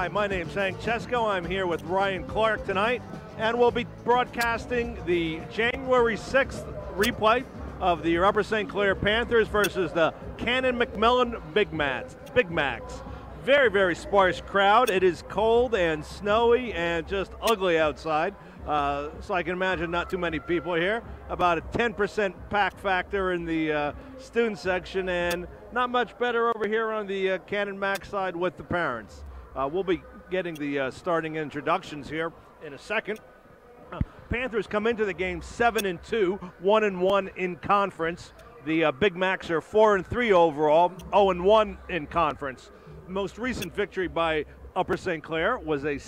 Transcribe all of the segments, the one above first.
Hi, my name's Hank Chesko. I'm here with Ryan Clark tonight, and we'll be broadcasting the January 6th replay of the Upper St. Clair Panthers versus the Canon-McMillan Big Macs. Very, very sparse crowd. It is cold and snowy and just ugly outside. So I can imagine not too many people here. About a 10% pack factor in the student section, and not much better over here on the Canon Mac side with the parents. We'll be getting the starting introductions here in a second. Panthers come into the game 7-2, 1-1 in conference. The Big Macs are 4-3 overall, 0-1 in conference. Most recent victory by Upper St. Clair was a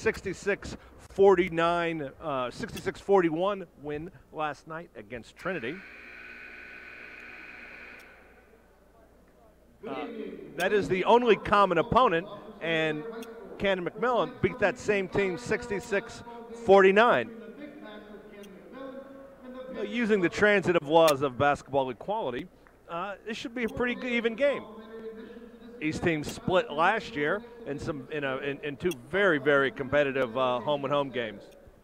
66-41 win last night against Trinity. That is the only common opponent, and Canon-McMillan beat that same team 66-49. Using the transitive laws of basketball equality, this should be a pretty good, even game. Each team split last year in two very, very competitive home-and-home games.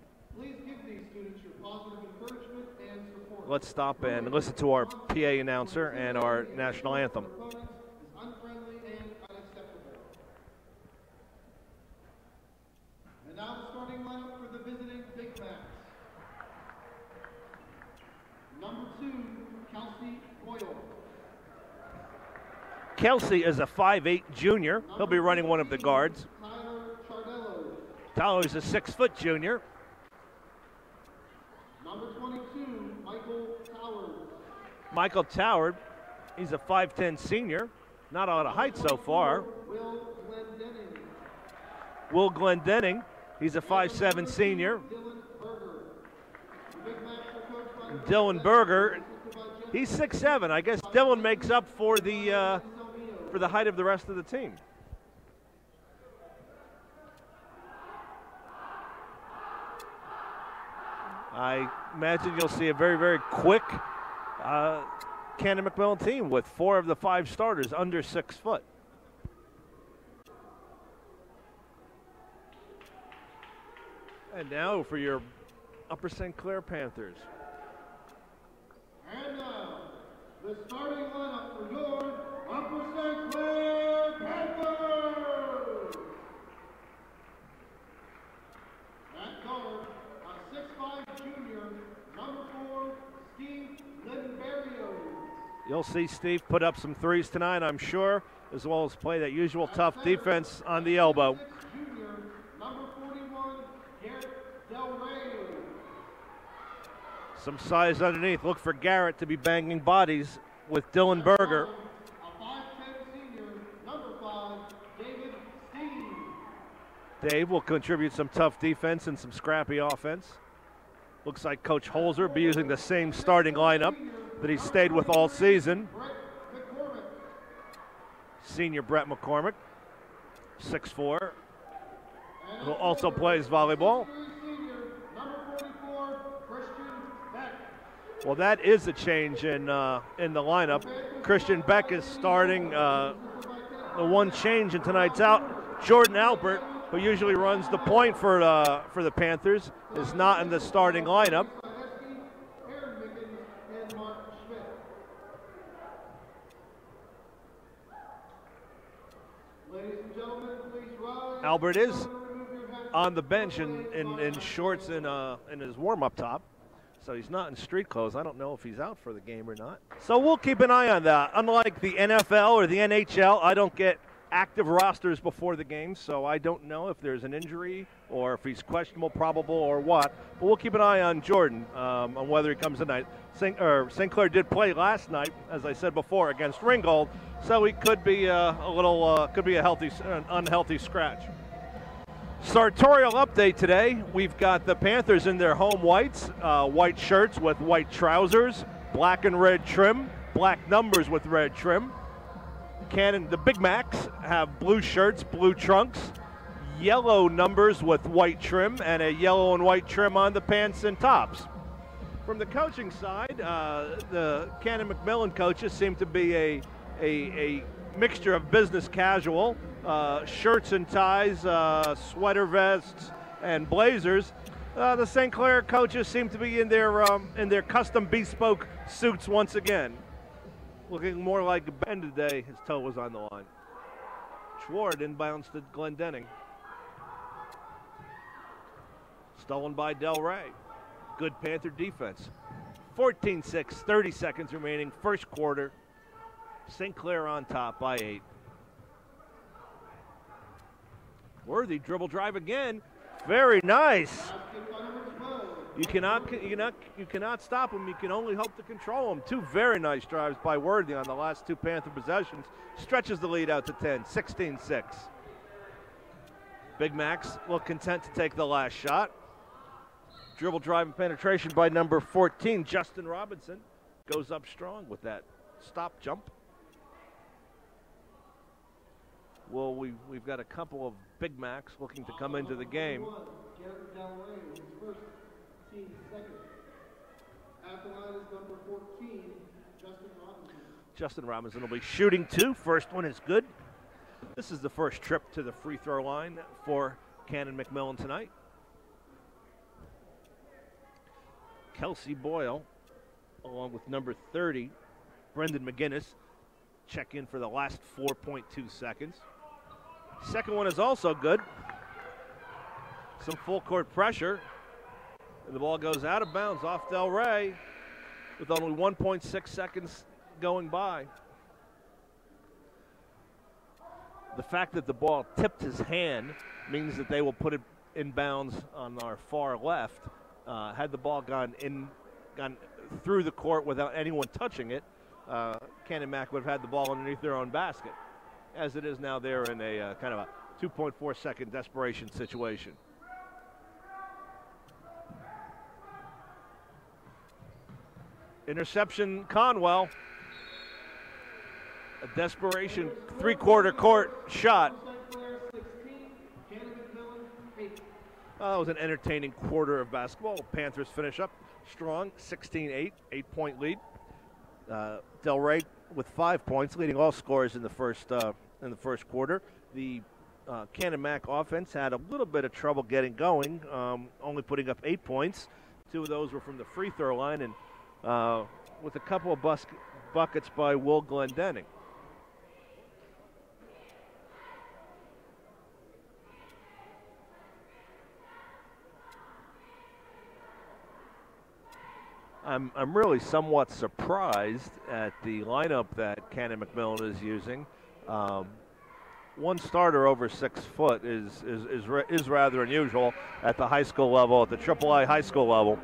Let's stop and listen to our PA announcer and our national anthem. And now the starting lineup for the visiting Big Macs. Number 2, Kelsey Boyle. Kelsey is a 5'8 junior. He'll be running one of the guards. Tyler is a 6-foot junior. Number 22, Michael Toward. Michael Toward, he's a 5'10 senior. Not a lot of height so far. Will Glendenning, he's a 5'7 senior. Dylan Berger, he's 6'7. I guess Dylan makes up for the height of the rest of the team. I imagine you'll see a very, very quick Canon-McMillan team with 4 of the 5 starters under 6 foot. And now for your Upper St. Clair Panthers. And now, the starting lineup for your Upper St. Clair Panthers. At guard, a 6'5 junior, number 4, Steve Linberio. You'll see Steve put up some threes tonight, I'm sure, as well as play that usual tough defense on the elbow. Junior, number 41, Garrett Del Rey. Some size underneath. Look for Garrett to be banging bodies with Dylan Berger. A 5'10 senior, number 5, David Steve. Dave will contribute some tough defense and some scrappy offense. Looks like Coach Holzer will be using the same starting lineup that he stayed with all season. Senior Brett McCormick, 6'4", who also plays volleyball. Well, that is a change in the lineup. Christian Beck is starting. The one change in tonight's out, Jordan Albert, who usually runs the point for the Panthers, is not in the starting lineup. Albert is on the bench in shorts and in his warm-up top. So he's not in street clothes. I don't know if he's out for the game or not. So we'll keep an eye on that. Unlike the NFL or the NHL, I don't get active rosters before the game, so I don't know if there's an injury or if he's questionable, probable, or what. But we'll keep an eye on Jordan on whether he comes tonight. St. Clair did play last night, as I said before, against Ringgold, so he could be an unhealthy scratch. Sartorial update today. We've got the Panthers in their home whites, white shirts with white trousers, black and red trim, black numbers with red trim. The Big Macs have blue shirts, blue trunks, yellow numbers with white trim, and a yellow and white trim on the pants and tops. From the coaching side, the Canon-McMillan coaches seem to be a mixture of business casual, shirts and ties, sweater vests, and blazers. The St. Clair coaches seem to be in their custom bespoke suits once again. Looking more like Ben today. His toe was on the line. Schward inbounds to Glendenning. Stolen by Del Rey. Good Panther defense. 14-6, 30 seconds remaining, first quarter. St. Clair on top by 8. Worthy dribble drive again. Very nice. You cannot stop him. You can only hope to control him. 2 very nice drives by Worthy on the last 2 Panther possessions. Stretches the lead out to 10, 16-6. Big Macs look content to take the last shot. Dribble drive and penetration by number 14, Justin Robinson. Goes up strong with that stop jump. Well, we've got a couple of Big Macs looking to come into the game. Justin Robinson will be shooting 2. First one is good. This is the first trip to the free throw line for Cannon McMillan tonight. Kelsey Boyle, along with number 30, Brendan McGinnis, check in for the last 4.2 seconds. Second one is also good. Some full court pressure. And the ball goes out of bounds off Del Rey with only 1.6 seconds going by. The fact that the ball tipped his hand means that they will put it in bounds on our far left. Had the ball gone through the court without anyone touching it, Cannon Mac would have had the ball underneath their own basket. As it is now, they're in a kind of a 2.4 second desperation situation. Interception, Conwell. A desperation 3-quarter court shot. That was an entertaining quarter of basketball. Panthers finish up strong, 16-8, 8-point lead. Del Rey with 5 points, leading all scorers in the first quarter. The Cannon Mac offense had a little bit of trouble getting going, only putting up 8 points. 2 of those were from the free throw line, and with a couple of buckets by Will Glendenning. I'm really somewhat surprised at the lineup that Cannon McMillan is using. One starter over 6 foot is rather unusual at the high school level, at the AAA high school level.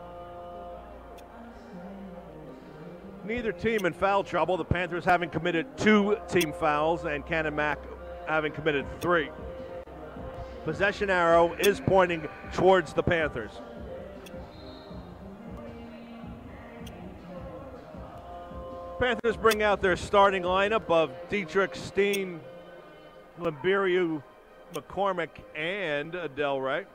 Neither team in foul trouble. The Panthers having committed 2 team fouls and Cannon Mac having committed 3. Possession arrow is pointing towards the Panthers. Panthers bring out their starting lineup of Dietrich, Steen, Limberio, McCormick, and Del Rey.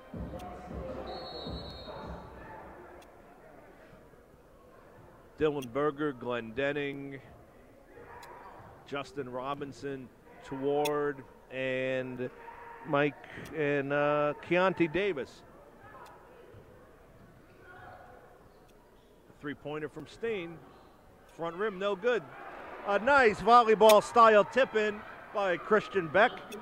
Dylan Berger, Glendenning, Justin Robinson, Toward, and Mike and Keontae Davis. Three-pointer from Steen. Front rim, no good. A nice volleyball-style tip-in by Christian Beck. You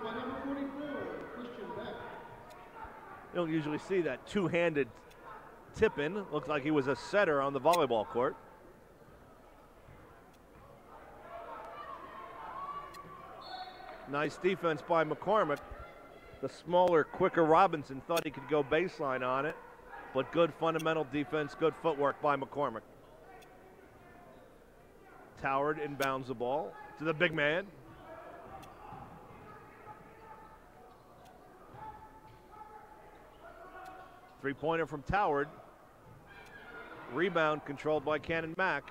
don't usually see that two-handed tip-in. Looks like he was a setter on the volleyball court. Nice defense by McCormick. The smaller, quicker Robinson thought he could go baseline on it, but good fundamental defense, good footwork by McCormick. Toward inbounds the ball to the big man. Three-pointer from Toward. Rebound controlled by Cannon Mac.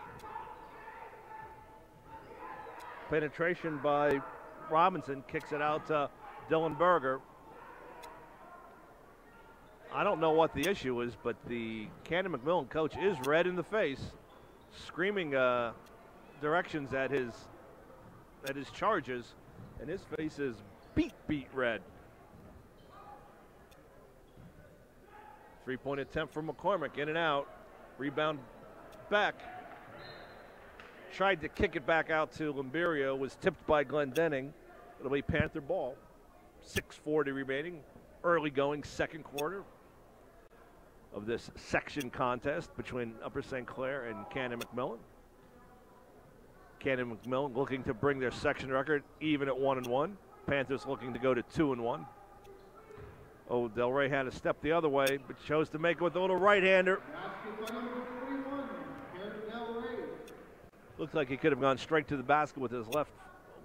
Penetration by Robinson, kicks it out to Dylan Berger. I don't know what the issue is, but the Cannon McMillan coach is red in the face, screaming directions at his charges, and his face is beat red. 3-point attempt from McCormick, in and out. Rebound back. Tried to kick it back out to Limberio, was tipped by Glendening. It'll be Panther ball. 6:40 remaining. Early going second quarter of this section contest between Upper St. Clair and Cannon-McMillan. Cannon-McMillan looking to bring their section record even at 1-1. Panthers looking to go to 2-1. Oh, Delray had to step the other way, but chose to make it with a little right-hander. Looks like he could have gone straight to the basket with his left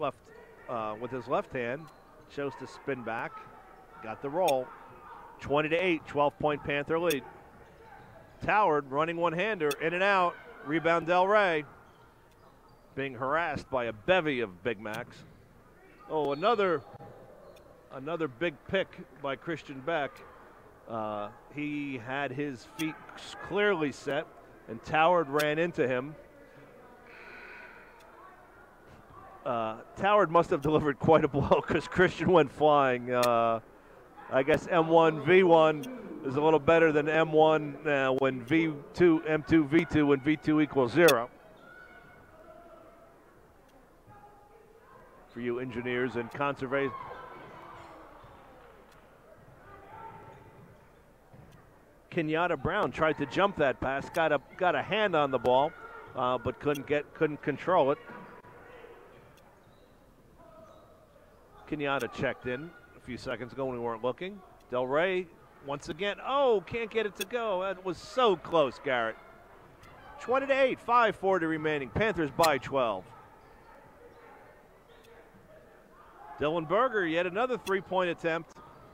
hand. Chose to spin back, got the roll. 20-8, 12-point Panther lead. Toward running one-hander, in and out. Rebound Delray. Being harassed by a bevy of Big Macs. Oh, another big pick by Christian Beck. He had his feet clearly set, and Toward ran into him. Toward must have delivered quite a blow because Christian went flying. I guess M1 V1 is a little better than M1 when V2 M2 V2 when V2 equals 0. For you engineers and conservation. Kenyatta Brown tried to jump that pass, got a hand on the ball, but couldn't control it. Kenyatta checked in a few seconds ago when we weren't looking. Delray once again. Oh, can't get it to go. That was so close, Garrett. 20-8, 5:40 remaining. Panthers by 12. Dylan Berger, yet another 3-point attempt.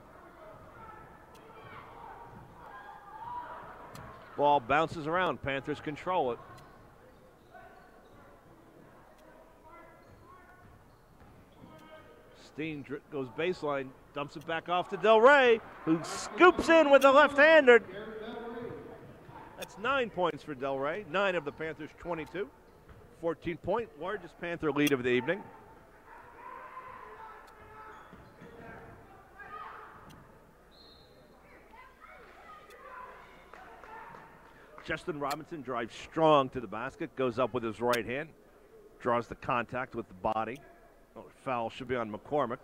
Ball bounces around. Panthers control it. Steen goes baseline, dumps it back off to Delray, who scoops in with the left-hander. That's 9 points for Delray. 9 of the Panthers' 22. 14-point, largest Panther lead of the evening. Justin Robinson drives strong to the basket, goes up with his right hand, draws the contact with the body. Oh, foul should be on McCormick.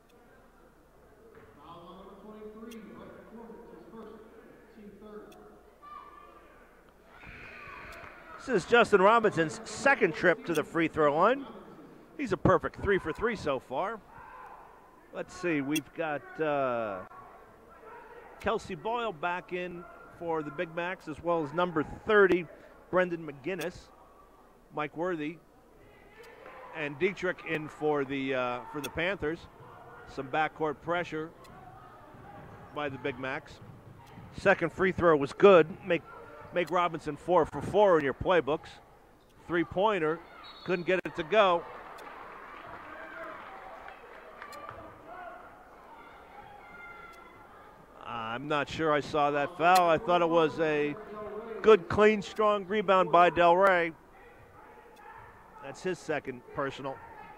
Foul on number 23, McCormick, his first, team third. This is Justin Robinson's second trip to the free throw line. He's a perfect 3 for 3 so far. Let's see, we've got Kelsey Boyle back in for the Big Macs, as well as number 30, Brendan McGinnis, Mike Worthy, and Dietrich in for the Panthers. Some backcourt pressure by the Big Macs. Second free throw was good. Make Robinson 4 for 4 in your playbooks. 3-pointer, couldn't get it to go. I'm not sure I saw that foul. I thought it was a good, clean, strong rebound by Delray. That's his second personal.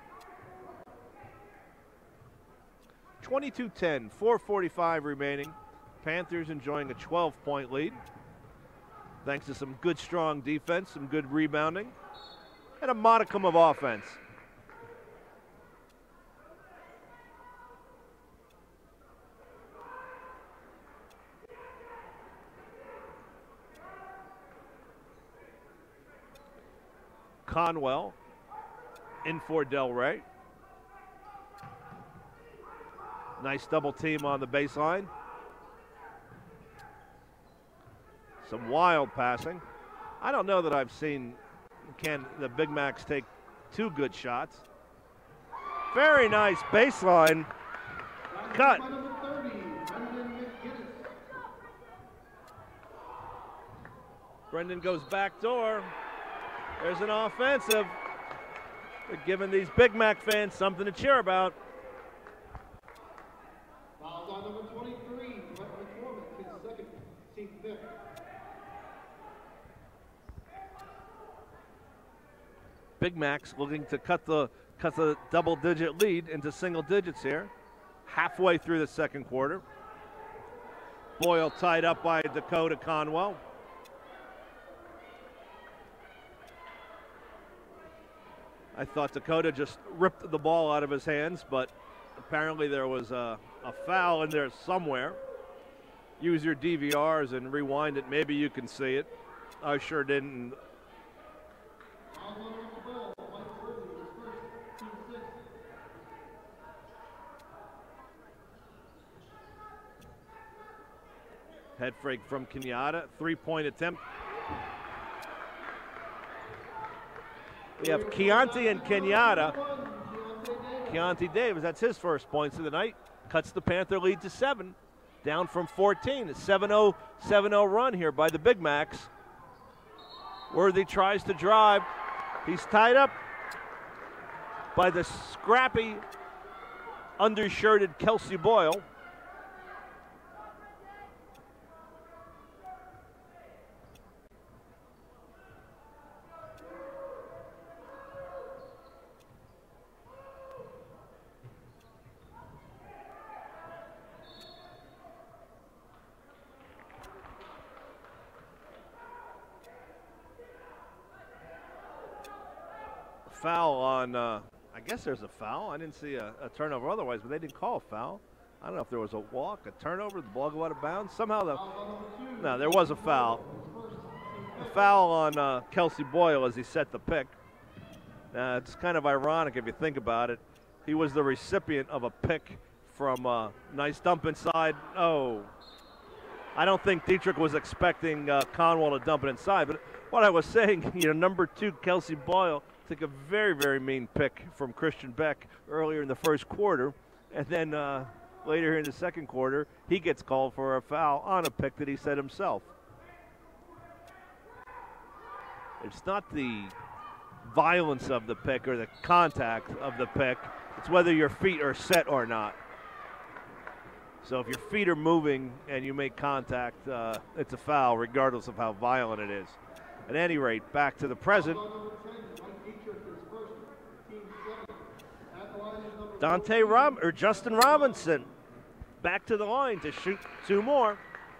22-10, 4:45 remaining. Panthers enjoying a 12-point lead. Thanks to some good, strong defense, some good rebounding, and a modicum of offense. Conwell in for Delray. Nice double team on the baseline. Some wild passing. I don't know that I've seen the Big Macs take 2 good shots. Very nice baseline cut. Brendan goes back door. There's an offensive. They're giving these Big Mac fans something to cheer about. Fouls on number 23, McCormick, his second, team fifth. Big Macs looking to cut the double-digit lead into single digits here. halfway through the second quarter. Boyle tied up by Dakota Conwell. I thought Dakota just ripped the ball out of his hands, but apparently there was a foul in there somewhere. Use your DVRs and rewind it. Maybe you can see it. I sure didn't. Head fake from Kenyatta. 3-point attempt. We have Keontae and Kenyatta. Keontae Davis, that's his first points of the night. Cuts the Panther lead to 7. Down from 14. A 7-0 run here by the Big Macs. Worthy tries to drive. He's tied up by the scrappy, undershirted Kelsey Boyle. Foul on, I guess there's a foul. I didn't see a turnover otherwise, but they didn't call a foul. I don't know if there was a walk, a turnover, the ball go out of bounds. Somehow no, there was a foul. A foul on Kelsey Boyle as he set the pick. It's kind of ironic if you think about it. He was the recipient of a pick from nice dump inside. Oh, I don't think Dietrich was expecting Conwell to dump it inside, but what I was saying, number 2, Kelsey Boyle, took a very, very mean pick from Christian Beck earlier in the first quarter. And then later here in the second quarter, he gets called for a foul on a pick that he set himself. It's not the violence of the pick or the contact of the pick. It's whether your feet are set or not. So if your feet are moving and you make contact, it's a foul regardless of how violent it is. At any rate, back to the present. Justin Robinson back to the line to shoot 2 more.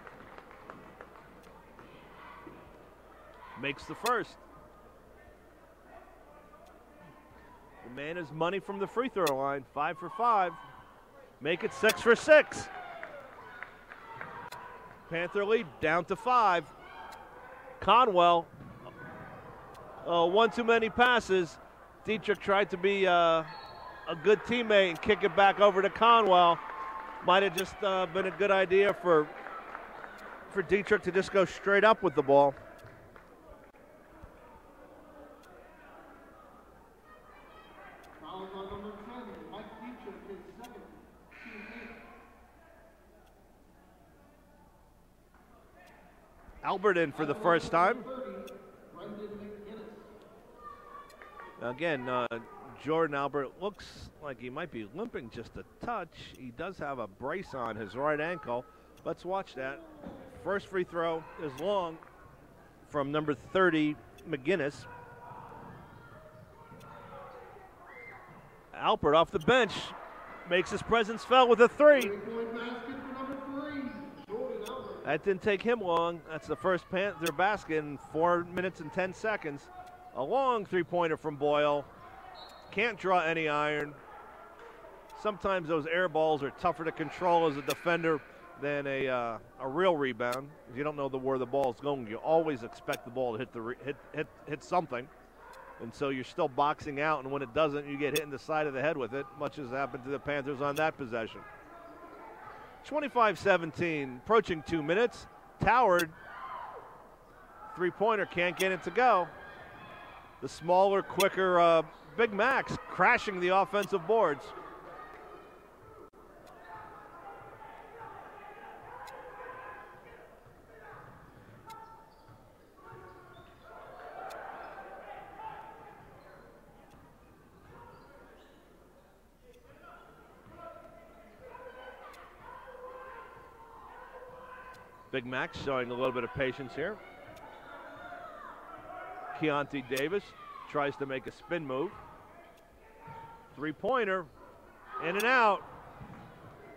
Makes the first. The man is money from the free throw line. 5 for 5. Make it 6 for 6. Panther lead down to 5. Conwell, one too many passes. Dietrich tried to be a good teammate and kick it back over to Conwell. Might have just been a good idea for Dietrich to just go straight up with the ball. Albert in for the first time. Again, Jordan Albert looks like he might be limping just a touch. He does have a brace on his right ankle. Let's watch that. First free throw is long from number 30, McGinnis. Albert off the bench makes his presence felt with a 3. That didn't take him long. That's the first Panther basket in 4 minutes and 10 seconds. A long 3-pointer from Boyle. Can't draw any iron. Sometimes those air balls are tougher to control as a defender than a real rebound. If you don't know where the ball is going, you always expect the ball to hit something. And so you're still boxing out, and when it doesn't, you get hit in the side of the head with it, much as happened to the Panthers on that possession. 25-17, approaching 2 minutes. Toward, 3-pointer, can't get it to go. The smaller, quicker Big Macs crashing the offensive boards. Big Mac showing a little bit of patience here. Keontae Davis tries to make a spin move. 3-pointer, in and out.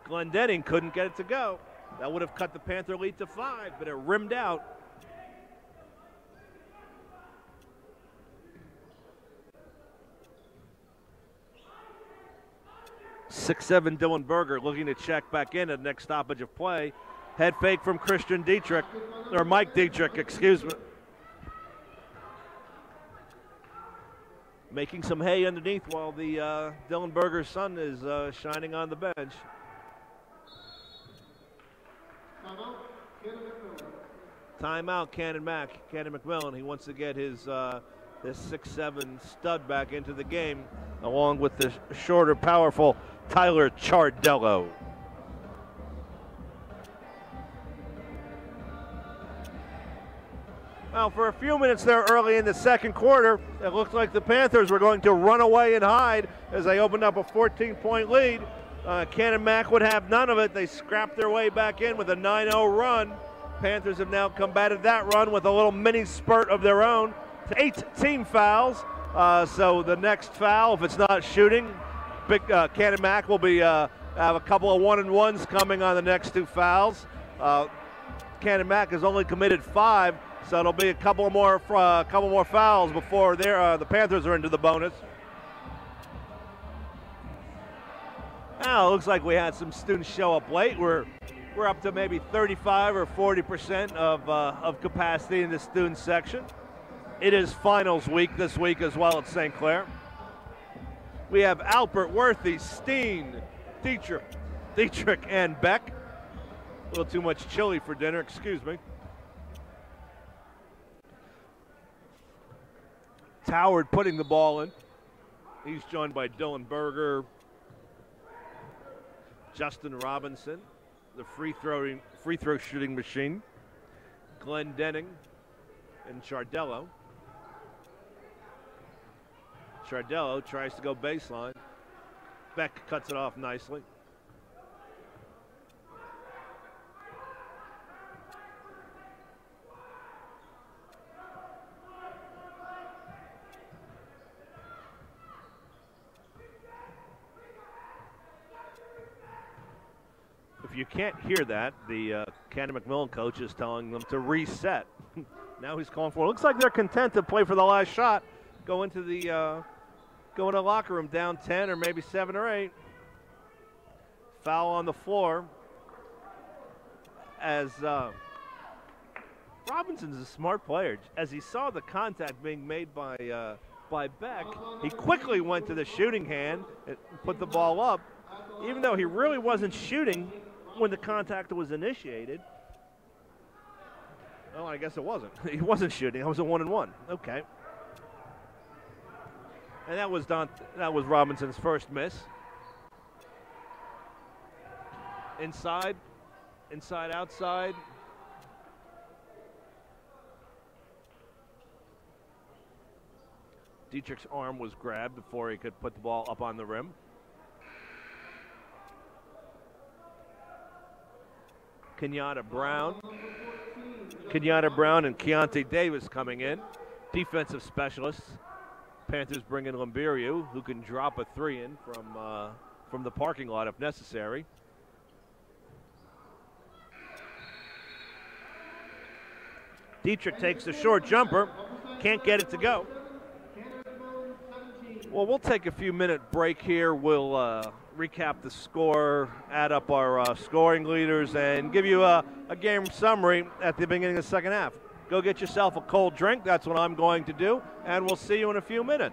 Glendenning couldn't get it to go. That would have cut the Panther lead to 5, but it rimmed out. (6'7" Dylan Berger looking to check back in at the next stoppage of play. Head fake from Christian Dietrich, or Mike Dietrich, excuse me. Making some hay underneath while the Dylan Berger's son is shining on the bench. Timeout, Cannon McMillan. He wants to get his this 6'7" stud back into the game, along with the shorter, powerful Tyler Chardello. Well, for a few minutes there early in the second quarter, it looked like the Panthers were going to run away and hide as they opened up a 14-point lead. Cannon Mac would have none of it. They scrapped their way back in with a 9-0 run. Panthers have now combated that run with a little mini spurt of their own to 8 team fouls. So the next foul, if it's not shooting, Cannon Mac will be have a couple of 1-and-1s coming on the next 2 fouls. Cannon Mac has only committed 5. So it'll be a couple more fouls before the Panthers are into the bonus. Now it looks like we had some students show up late. We're up to maybe 35 or 40% of capacity in the student section. It is finals week this week as well at St. Clair. We have Alpert, Worthy, Steen, Dietrich, and Beck. A little too much chili for dinner, excuse me. Howard putting the ball in. He's joined by Dylan Berger, Justin Robinson, the free throw shooting machine, Glendenning, and Chardello. Chardello tries to go baseline. Beck cuts it off nicely. If you can't hear that, the Cannon McMillan coach is telling them to reset. Now he's calling for it. Looks like they're content to play for the last shot. Go into the locker room down 10 or maybe 7 or 8. Foul on the floor. As Robinson's a smart player. As he saw the contact being made by Beck, he quickly went to the shooting hand and put the ball up. Even though he really wasn't shooting when the contact was initiated. Well, I guess it wasn't. He wasn't shooting. It was a 1-and-1. Okay. And that was Robinson's first miss. Inside, outside. Dietrich's arm was grabbed before he could put the ball up on the rim. Kenyatta Brown and Keontae Davis coming in. Defensive specialists. Panthers bring in Lamberio, who can drop a 3 in from the parking lot if necessary. Dietrich takes the short jumper. Can't get it to go. Well, we'll take a few minute break here. We'll recap the score, add up our scoring leaders, and give you a game summary at the beginning of the second half. Go get yourself a cold drink. That's what I'm going to do, and we'll see you in a few minutes.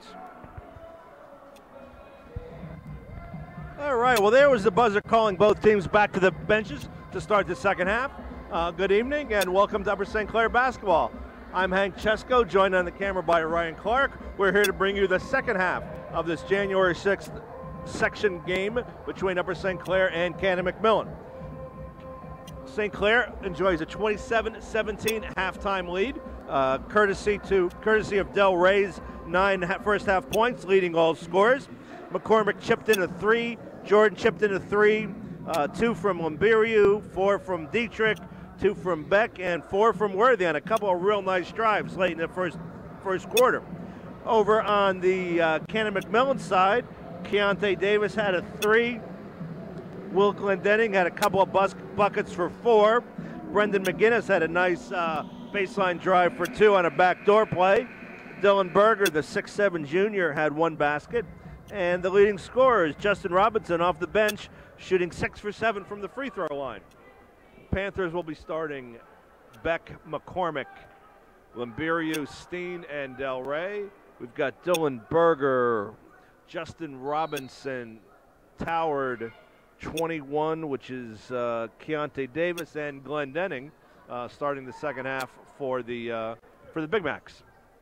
All right, well, there was the buzzer calling both teams back to the benches to start the second half. Good evening, and welcome to Upper St. Clair basketball. I'm Hank Chesko, joined on the camera by Ryan Clark. We're here to bring you the second half of this January 6th section game between Upper St. Clair and Cannon McMillan. St. Clair enjoys a 27-17 halftime lead, courtesy of Del Rey's 9 first half points, leading all scorers. McCormick chipped in a 3, Jordan chipped in a 3, 2 from Lamberio, 4 from Dietrich, 2 from Beck, and 4 from Worthy on a couple of real nice drives late in the first quarter. Over on the Cannon McMillan side, Keontae Davis had a 3, Will Glendenning had a couple of buckets for 4. Brendan McGinnis had a nice baseline drive for 2 on a backdoor play. Dylan Berger, the 6'7 junior, had 1 basket. And the leading scorer is Justin Robinson off the bench, shooting 6 for 7 from the free throw line. Panthers will be starting Beck, McCormick, Lamberio, Steen, and Del Rey. We've got Dylan Berger, Justin Robinson, Toward, 21, which is Keontae Davis, and Glendenning starting the second half for the Big Macs.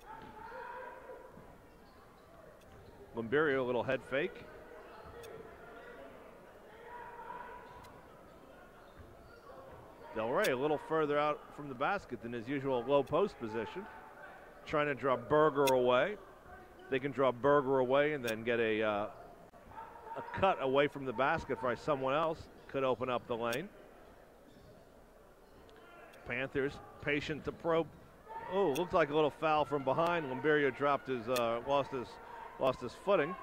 Lamberio, a little head fake. Del Rey a little further out from the basket than his usual low post position. Trying to draw Berger away. They can draw Berger away and then get a cut away from the basket by someone else. Could open up the lane. Panthers patient to probe. Oh, looks like a little foul from behind. Lamberio dropped his, lost his footing.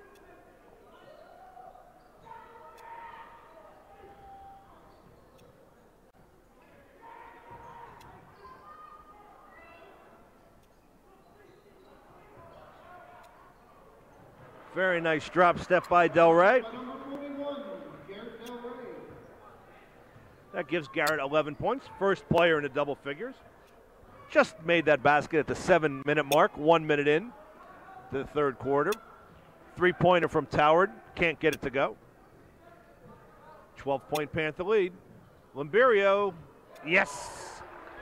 Very nice drop step by Del Rey. That gives Garrett 11 points. First player in the double figures. Just made that basket at the 7-minute mark, 1 minute in the third quarter. 3-pointer from Toward. Can't get it to go. 12-point Panther lead. Lamberio, yes.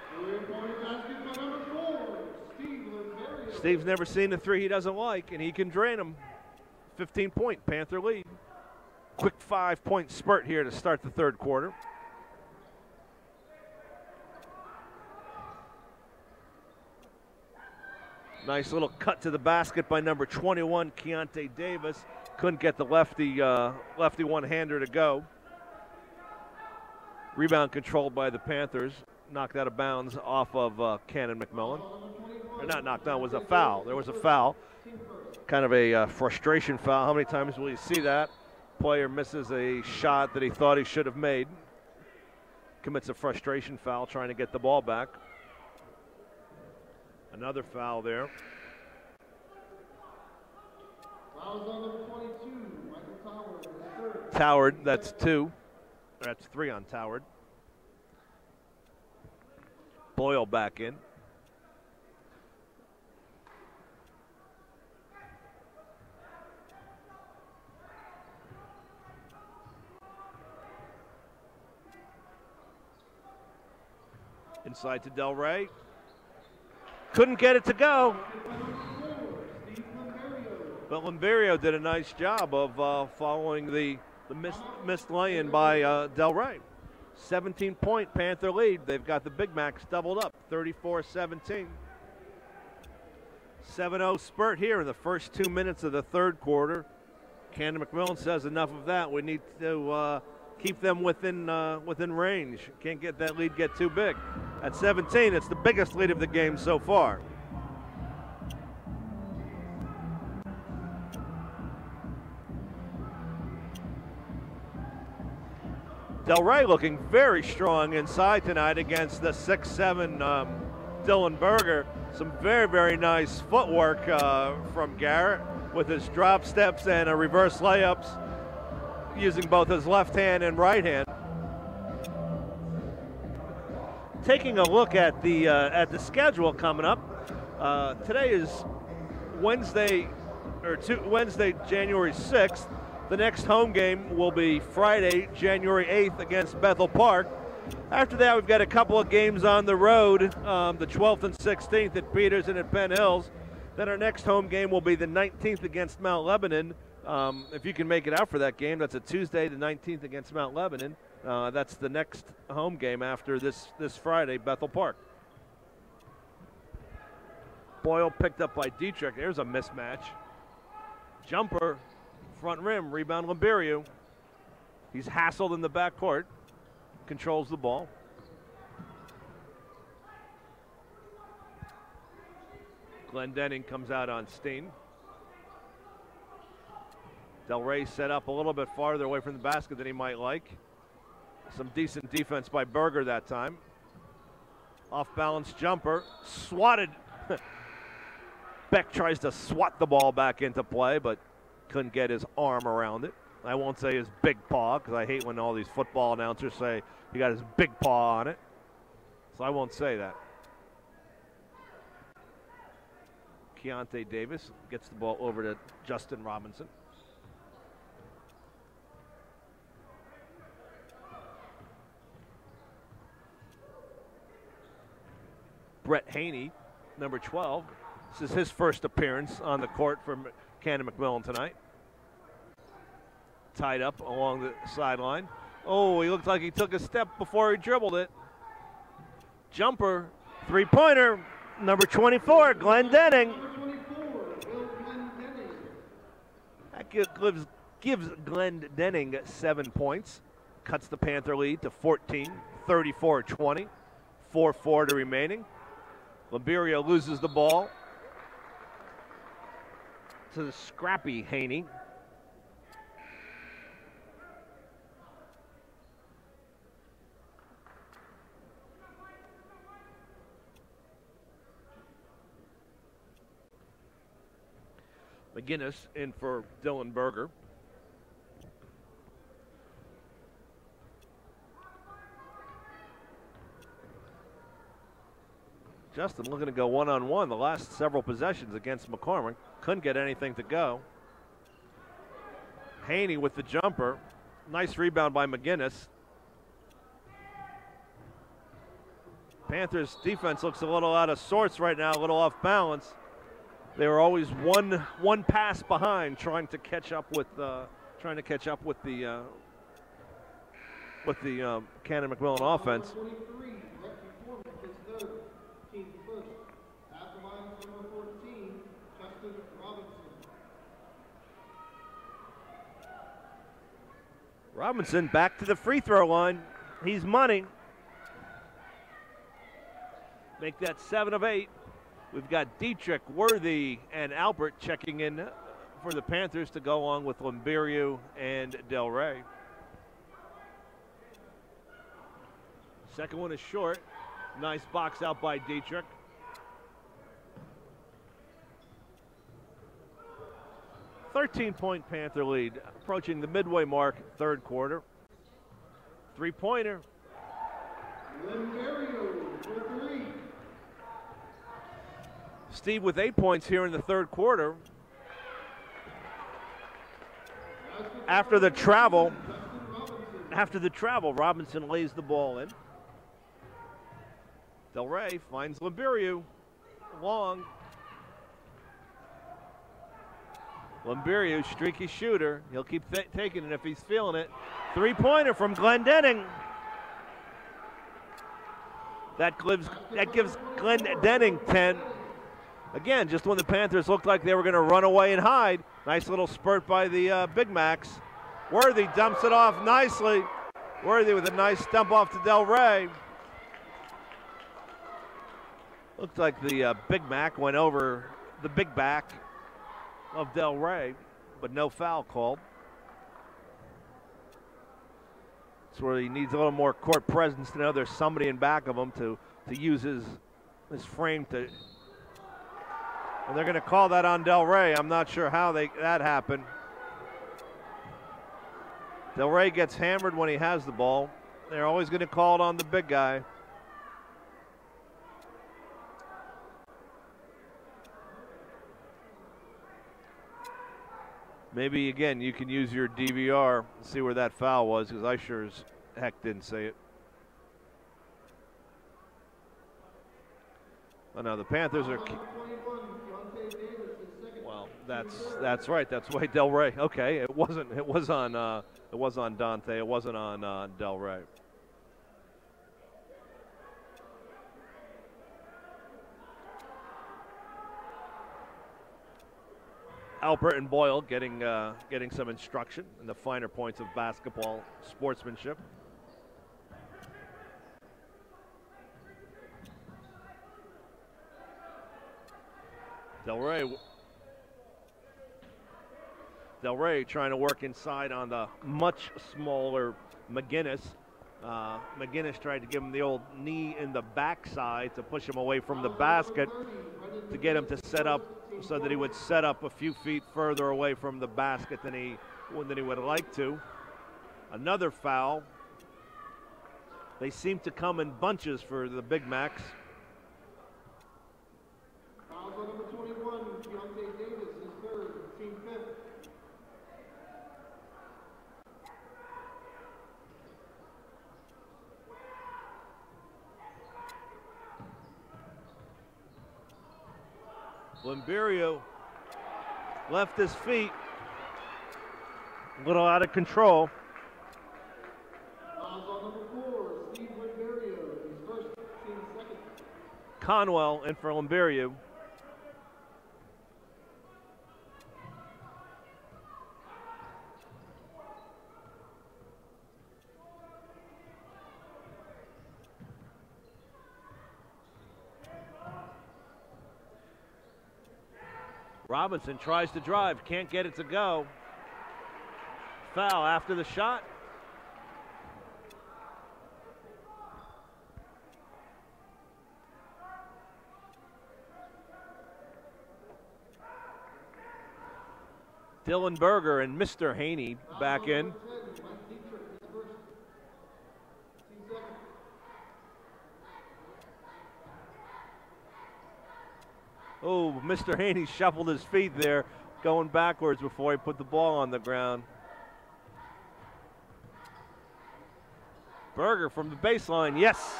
Steve's never seen a 3 he doesn't like, and he can drain them. 15-point Panther lead. Quick 5-point spurt here to start the third quarter. Nice little cut to the basket by number 21, Keontae Davis. Couldn't get the lefty one-hander to go. Rebound controlled by the Panthers. Knocked out of bounds off of Cannon McMillan. Or not knocked down, was a foul. There was a foul. Kind of a frustration foul. How many times will you see that? Player misses a shot that he thought he should have made. Commits a frustration foul trying to get the ball back. Another foul there. Fouls on number 22, Michael Toward. Toward, that's 2. That's 3 on Toward. Boyle back in. Inside to Del Rey. Couldn't get it to go. But Lamberio did a nice job of following the missed lay-in by Del Rey. 17-point Panther lead. They've got the Big Macs doubled up, 34-17. 7-0 spurt here in the first 2 minutes of the third quarter. Cannon McMillan says enough of that. We need to keep them within range. Can't get that lead get too big. At 17, it's the biggest lead of the game so far. Del Rey looking very strong inside tonight against the 6'7 Dylan Berger. Some very, very nice footwork from Garrett with his drop steps and reverse layups using both his left hand and right hand. Taking a look at the schedule coming up, today is Wednesday, January 6th. The next home game will be Friday, January 8th against Bethel Park. After that, we've got a couple of games on the road, the 12th and 16th at Peters and at Penn Hills. Then our next home game will be the 19th against Mount Lebanon. If you can make it out for that game, that's a Tuesday, the 19th against Mount Lebanon. That's the next home game after this Friday, Bethel Park. Boyle picked up by Dietrich. There's a mismatch. Jumper, front rim, rebound Lamberio. He's hassled in the backcourt. Controls the ball. Glendenning comes out on Steen. Del Rey set up a little bit farther away from the basket than he might like. Some decent defense by Berger that time. Off-balance jumper, swatted. Beck tries to swat the ball back into play, but couldn't get his arm around it. I won't say his big paw, because I hate when all these football announcers say he got his big paw on it. So I won't say that. Keontae Davis gets the ball over to Justin Robinson. Brett Haney, number 12. This is his first appearance on the court for Cannon McMillan tonight. Tied up along the sideline. Oh, he looked like he took a step before he dribbled it. Jumper, three-pointer, number 24, Glenn Denning. That gives Glenn Denning 7 points. Cuts the Panther lead to 14, 34-20. 4:40 remaining. Lamberio loses the ball to the scrappy Haney. McGinnis in for Dylan Berger. Justin looking to go one-on-one the last several possessions against McCormick. Couldn't get anything to go. Haney with the jumper. Nice rebound by McGinnis. Panthers defense looks a little out of sorts right now, a little off balance. They were always one pass behind, trying to catch up with the Cannon McMillan offense. Robinson back to the free throw line. He's money. Make that 7 of 8. We've got Dietrich, Worthy, and Albert checking in for the Panthers to go along with Lamberio and Del Rey. Second one is short. Nice box out by Dietrich. "13-point Panther lead, approaching the midway mark, third quarter. Three-pointer. Steve with 8 points here in the third quarter. After the travel, Robinson lays the ball in. Del Rey finds Lamberio. Long. Lamberio, streaky shooter. He'll keep taking it if he's feeling it. Three-pointer from Glenn Denning. That gives Glenn Denning 10. Again, just when the Panthers looked like they were going to run away and hide. Nice little spurt by the Big Macs. Worthy dumps it off nicely. Worthy with a nice dump off to Del Rey. Looked like the Big Mac went over the big back of Del Rey, but no foul called. It's where he needs a little more court presence to know there's somebody in back of him to use his frame to. And they're going to call that on Del Rey. I'm not sure how that happened. Del Rey gets hammered when he has the ball. They're always going to call it on the big guy. Maybe, again, you can use your DVR and see where that foul was, because I sure as heck didn't see it. Oh, no, the Panthers are. Well, that's right. That's why Del Rey. Okay, it was on Dante. It wasn't on Del Rey. Alpert and Boyle getting some instruction in the finer points of basketball sportsmanship. Del Rey Del Rey trying to work inside on the much smaller McGinnis. McGinnis tried to give him the old knee in the backside to push him away from the basket to get him to set up so that he would set up a few feet further away from the basket than he would like to. Another foul. They seem to come in bunches for the Big Macs. Fouls on number 21, Keontae Davis, his third, team fifth. Limberio left his feet a little out of control. Fouls on number 4, Steve Limberio, his first, team second. Conwell in for Limberio. Robinson tries to drive, can't get it to go. Foul after the shot. Dylan Berger and Mr. Haney back in. Oh, Mr. Haney shuffled his feet there, going backwards before he put the ball on the ground. Berger from the baseline, yes.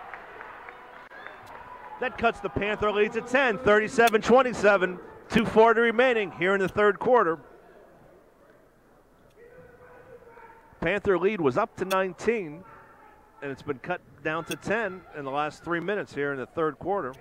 That cuts the Panther leads at 10, 37-27, 2:40 remaining here in the third quarter. Panther lead was up to 19, and it's been cut down to 10 in the last 3 minutes here in the third quarter.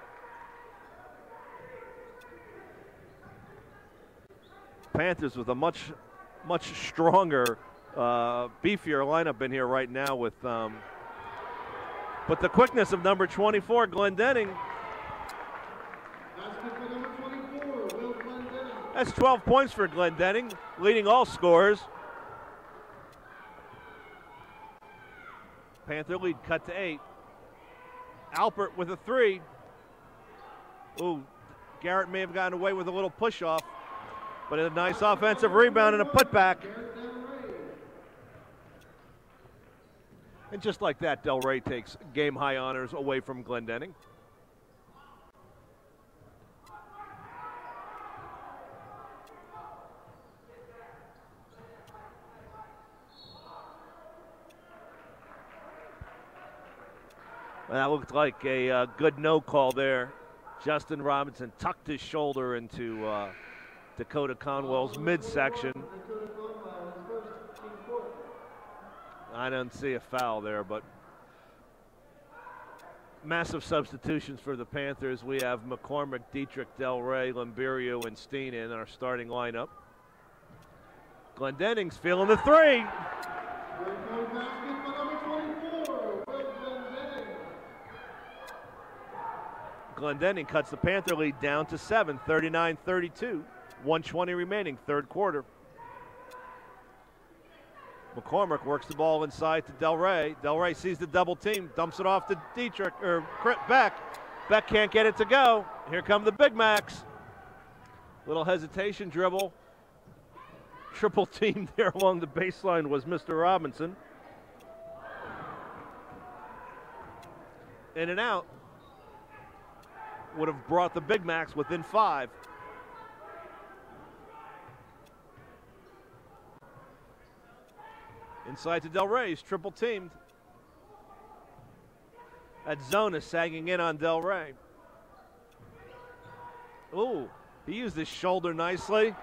Panthers with a much stronger, beefier lineup in here right now with, but the quickness of number 24, Glendening. That's 12 points for Glendening, leading all scorers. Panther lead cut to 8. Alpert with a 3. Ooh, Garrett may have gotten away with a little push-off. But a nice offensive rebound and a putback. And just like that, Del Rey takes game-high honors away from Glendening. That looked like a good no call there. Justin Robinson tucked his shoulder into Dakota Conwell's midsection. I don't see a foul there, but massive substitutions for the Panthers. We have McCormick, Dietrich, Del Rey, Limberio, and Steen in our starting lineup. Glendening's feeling the 3. Glendening cuts the Panther lead down to 7, 39-32. 1:20 remaining, third quarter. McCormick works the ball inside to Del Rey. Del Rey sees the double team, dumps it off to Dietrich, or Beck. Beck can't get it to go. Here come the Big Macs. Little hesitation dribble. Triple team there along the baseline was Mr. Robinson. In and out. Would have brought the Big Macs within 5. Inside to Del Rey, he's triple teamed. That zone is sagging in on Del Rey. Ooh, he used his shoulder nicely.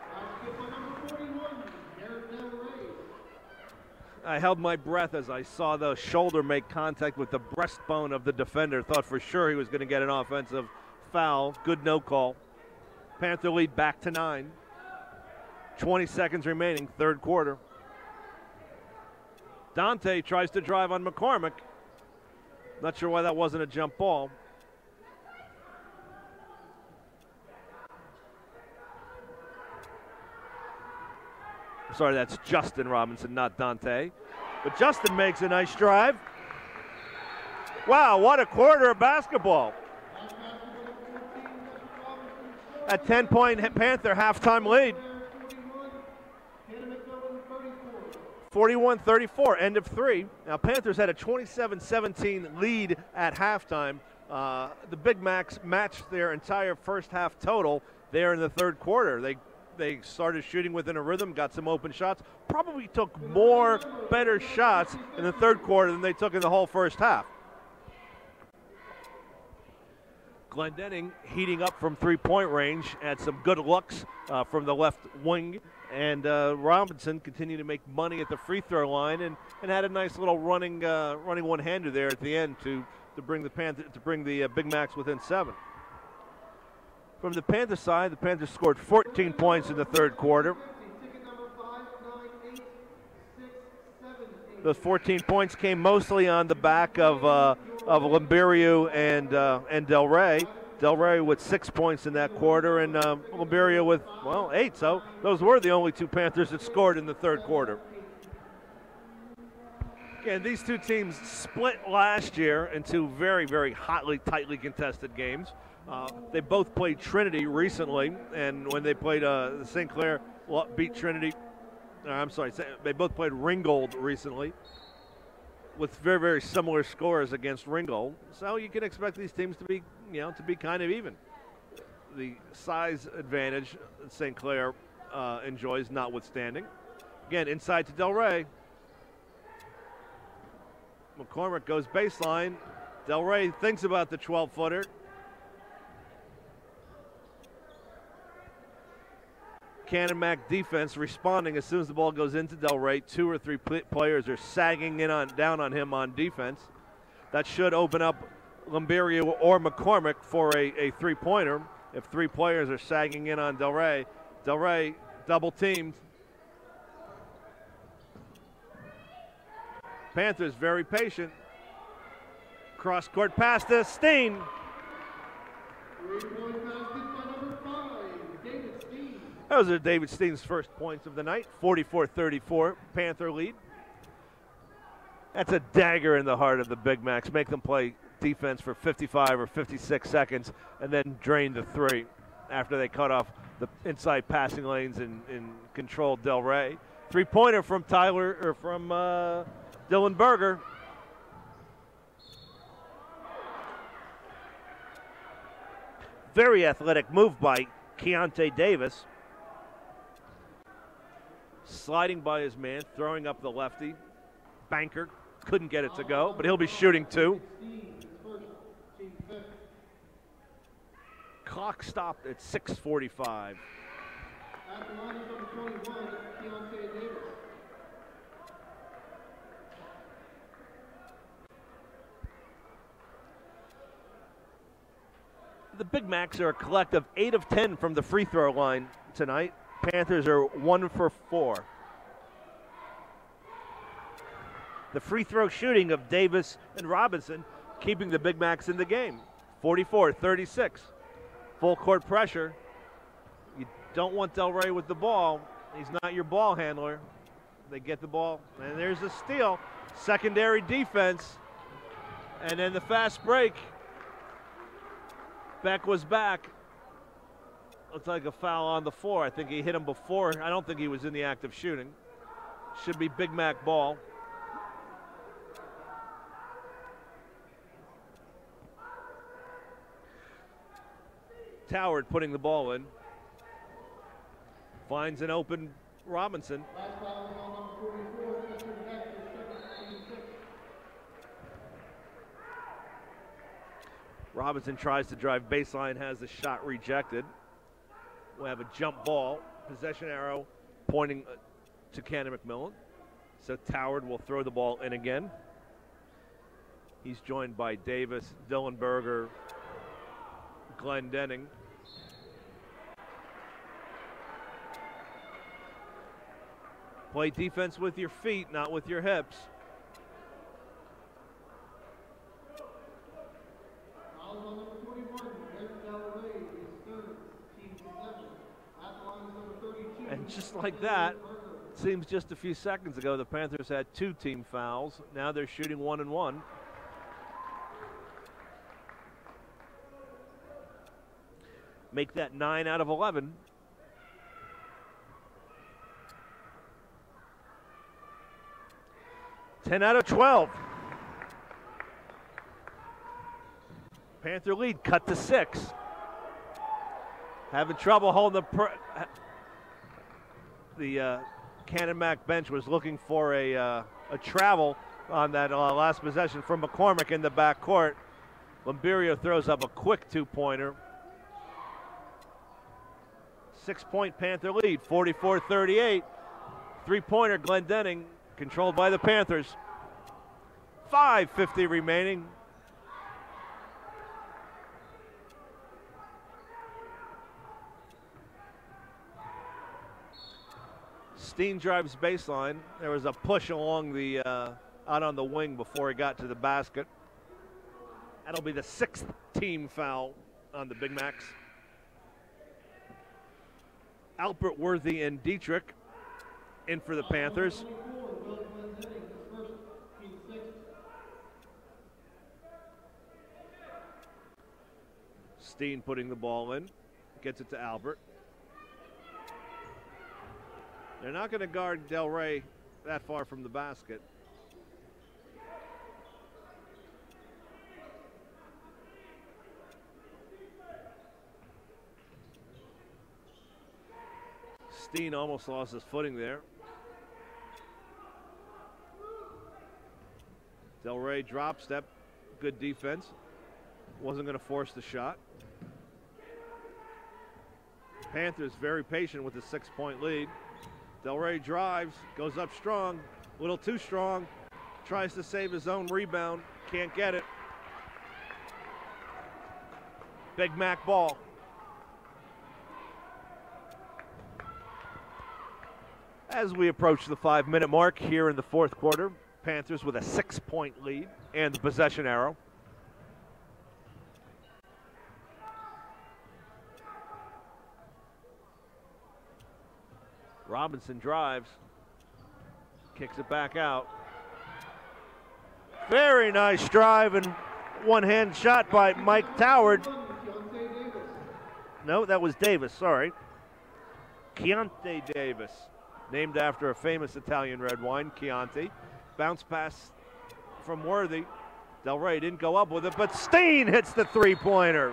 I held my breath as I saw the shoulder make contact with the breastbone of the defender. Thought for sure he was going to get an offensive foul. Good no call. Panther lead back to 9. 20 seconds remaining, third quarter. Dante tries to drive on McCormick. Not sure why that wasn't a jump ball. sorry, that's Justin Robinson, not Dante. But Justin makes a nice drive. Wow, what a quarter of basketball. A 10-point Panther halftime lead. 41-34, end of 3. Now, Panthers had a 27-17 lead at halftime. The Big Macs matched their entire first half total there in the third quarter. They started shooting within a rhythm, got some open shots, probably took more better shots in the third quarter than they took in the whole first half. Glendening heating up from three-point range, had some good looks from the left wing, and Robinson continued to make money at the free throw line and had a nice little running one-hander there at the end to bring the Big Macs within 7. From the Panther side, the Panthers scored 14 points in the third quarter. Those 14 points came mostly on the back of Lamberio and Del Rey. Del Rey with 6 points in that quarter, and Lamberio with, 8. So those were the only two Panthers that scored in the third quarter. Again, these two teams split last year into very, very tightly contested games. They both played Trinity recently, and when they played St. Clair beat Trinity. They both played Ringgold recently with very, very similar scores against Ringgold. So you can expect these teams to be, kind of even. The size advantage that St. Clair enjoys notwithstanding. Again, inside to Del Rey. McCormick goes baseline. Del Rey thinks about the 12-footer. Cannon Mac defense responding as soon as the ball goes into Del Rey. 2 or 3 players are sagging down on him on defense. That should open up Lamberio or McCormick for a three-pointer. If 3 players are sagging in on Del Rey double teamed. Panthers very patient. Cross-court pass to Steen. Those are David Steen's first points of the night. 44-34, Panther lead. That's a dagger in the heart of the Big Macs. Make them play defense for 55 or 56 seconds and then drain the 3 after they cut off the inside passing lanes and controlled Del Rey. Three-pointer from Dylan Berger. Very athletic move by Keontae Davis. Sliding by his man, throwing up the lefty. Banker couldn't get it to go, but he'll be shooting 2. Clock stopped at 6:45. At the line is number 21, Keontae Davis. The Big Macs are a collective 8 of 10 from the free throw line tonight. Panthers are 1 for 4. The free throw shooting of Davis and Robinson keeping the Big Macs in the game. 44-36. Full court pressure. You don't want Del Rey with the ball. He's not your ball handler. They get the ball, and there's a steal. Secondary defense. And then the fast break. Beck was back. Looks like a foul on the floor. I think he hit him before. I don't think he was in the act of shooting. Should be Big Mac ball. Toward putting the ball in. Finds an open Robinson. Last foul is on number 44, Mr. Beck, is 7-6. Robinson tries to drive baseline, has the shot rejected. We'll have a jump ball, possession arrow pointing to Cannon McMillan. So Toward will throw the ball in again. He's joined by Davis, Dylan Berger, Glendening. Play defense with your feet, not with your hips. Foul on number 21, Eric Del Rey, his third, team 7. At the line is number 32. And just like that, seems just a few seconds ago the Panthers had 2 team fouls. Now they're shooting 1 and 1. Make that 9 out of 11. Ten out of 12. Panther lead cut to 6. Having trouble holding the Cannon Mac bench was looking for a travel on that last possession from McCormick in the backcourt. Limberio throws up a quick 2-pointer. 6-point Panther lead, 44-38. 3-pointer Glendenning, controlled by the Panthers. 5:50 remaining. Steen drives baseline. There was a push along the out on the wing before he got to the basket. That'll be the 6th team foul on the Big Macs. Alpert, Worthy, and Dietrich in for the Panthers. Steen putting the ball in, gets it to Albert. They're not going to guard Del Rey that far from the basket. Steen almost lost his footing there. Del Rey drop step, good defense. Wasn't going to force the shot. Panthers very patient with the 6-point lead. Del Rey drives, goes up strong, a little too strong, tries to save his own rebound, can't get it. Big Mac ball. As we approach the 5-minute mark here in the 4th quarter, Panthers with a 6-point lead and the possession arrow. Robinson drives, kicks it back out. Very nice drive and one-hand shot by Mike Toward. No, that was Davis, sorry. Chianti Davis, named after a famous Italian red wine, Chianti. Bounce pass from Worthy. Del Rey didn't go up with it, but Steen hits the 3-pointer.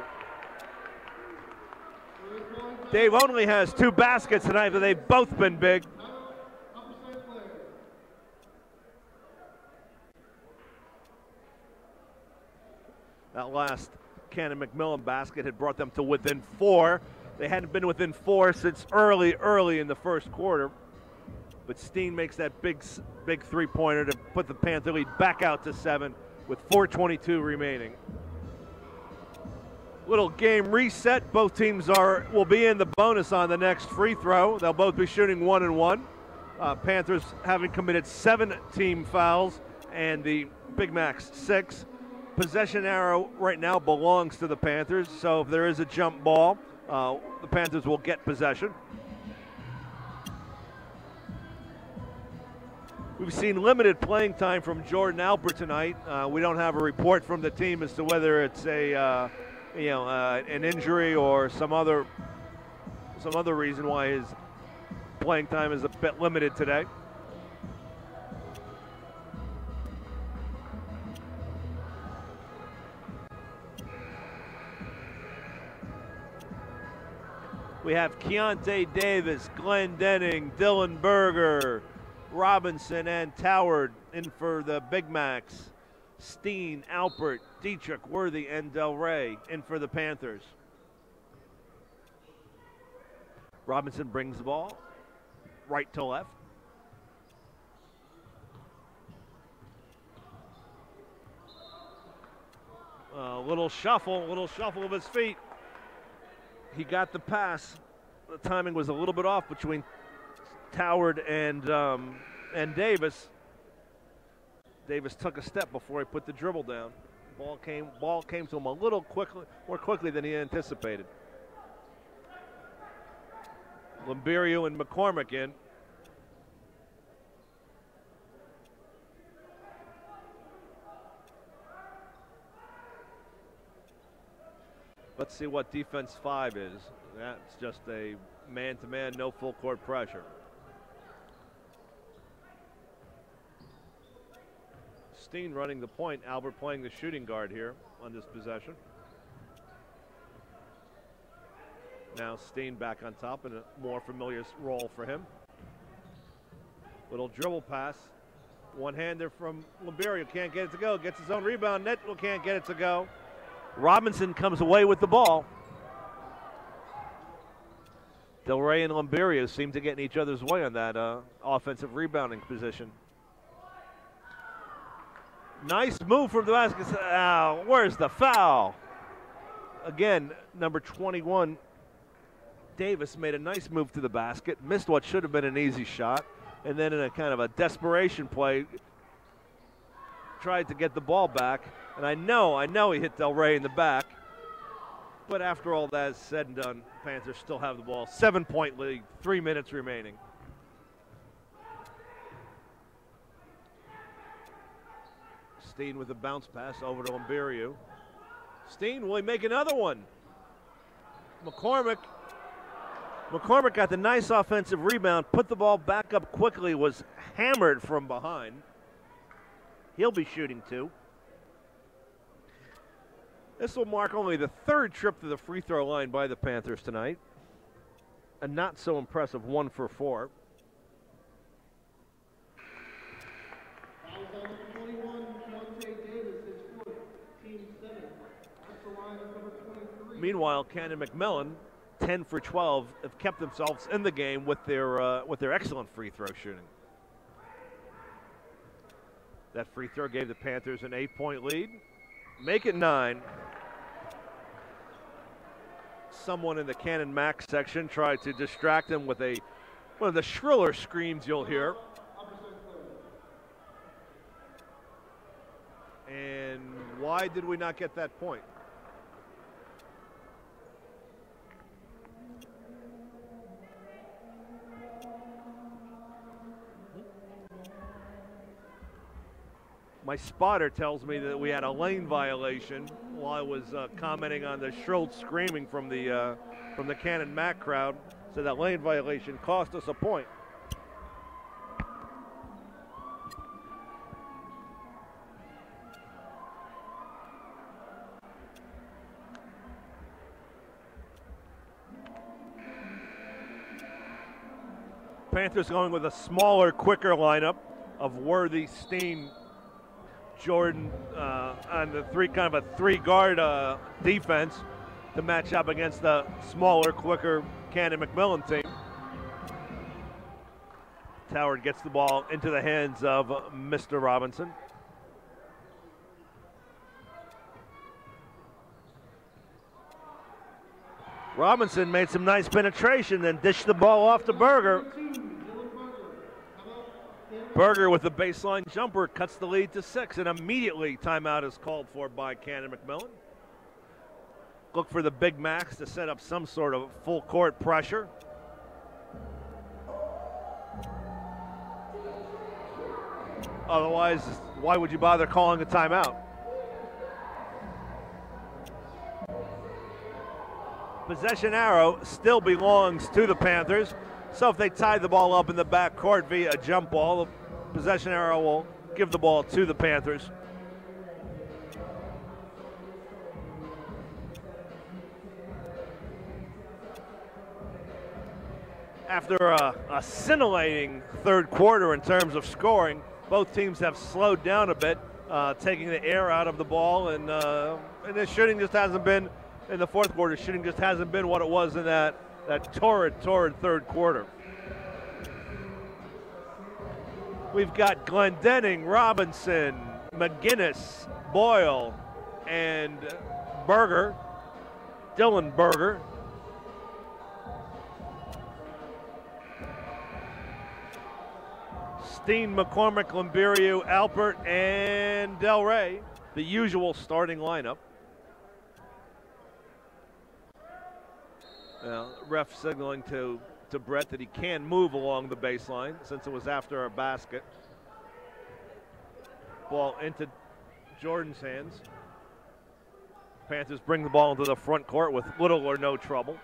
Dave only has 2 baskets tonight, but they've both been big. That last Cannon McMillan basket had brought them to within 4. They hadn't been within 4 since early in the 1st quarter. But Steen makes that big 3-pointer to put the Panther lead back out to 7 with 4:22 remaining. Little game reset. Both teams will be in the bonus on the next free throw. They'll both be shooting 1 and 1. Panthers having committed 7 team fouls and the Big Macs 6. Possession arrow right now belongs to the Panthers, so if there is a jump ball, the Panthers will get possession. We've seen limited playing time from Jordan Alpert tonight. We don't have a report from the team as to whether it's an injury or some other reason why his playing time is a bit limited today. We have Chianti Davis, Glendenning, Dylan Berger, Robinson, and Toward in for the Big Macs. Steen, Alpert, Dietrich, Worthy, and Del Rey in for the Panthers. Robinson brings the ball right to left. Little shuffle of his feet. He got the pass. The timing was a little bit off between Toward and Davis. Davis took a step before he put the dribble down. Ball came to him a little more quickly than he anticipated. Limberio and McCormick in. Let's see what defense 5 is. That's just a man-to-man, no full court pressure. Steen running the point. Albert playing the shooting guard here on this possession. Now Steen back on top in a more familiar role for him. Little dribble pass. One-hander from Lamberio. Can't get it to go. Gets his own rebound. Netwell can't get it to go. Robinson comes away with the ball. Del Rey and Lamberio seem to get in each other's way on that offensive rebounding position. Nice move from the basket. Where's the foul? Again, number 21, Davis, made a nice move to the basket. Missed what should have been an easy shot. And then in a kind of a desperation play, tried to get the ball back. And I know he hit Del Rey in the back. But after all that is said and done, Panthers still have the ball. 7-point lead, 3 minutes remaining. Steen with a bounce pass over to Lamberio. Steen, will he make another one? McCormick got the nice offensive rebound, put the ball back up quickly, was hammered from behind. He'll be shooting 2. This will mark only the 3rd trip to the free throw line by the Panthers tonight. A not so impressive 1 for 4. Meanwhile, Cannon McMillan, 10 for 12, have kept themselves in the game with their excellent free throw shooting. That free throw gave the Panthers an 8-point lead. Make it 9. Someone in the Cannon Mac section tried to distract him with one of the shriller screams you'll hear. And why did we not get that point? My spotter tells me that we had a lane violation while I was commenting on the shrill screaming from the Cannon Mac crowd. So that lane violation cost us a point. Panthers going with a smaller, quicker lineup of Worthy, Steen, Jordan on the kind of a 3-guard defense to match up against the smaller, quicker Cannon McMillan team. Toward gets the ball into the hands of Mr. Robinson. Robinson made some nice penetration, then dished the ball off to Berger. Berger with the baseline jumper cuts the lead to 6, and immediately timeout is called for by Cannon McMillan. Look for the Big Macs to set up some sort of full court pressure. Otherwise, why would you bother calling a timeout? Possession arrow still belongs to the Panthers. So if they tie the ball up in the backcourt via a jump ball, the possession arrow will give the ball to the Panthers. After a scintillating third quarter in terms of scoring, both teams have slowed down a bit, taking the air out of the ball, and the shooting just hasn't been, in the fourth quarter, shooting just hasn't been what it was in that torrid third quarter. We've got Glendening, Robinson, McGinnis, Boyle, and Berger, Dylan Berger. Steen, McCormick, Lamberio, Alpert, and Del Rey, the usual starting lineup. Ref signaling to Brett that he can move along the baseline since it was after a basket. Ball into Jordan's hands. Panthers bring the ball into the front court with little or no trouble.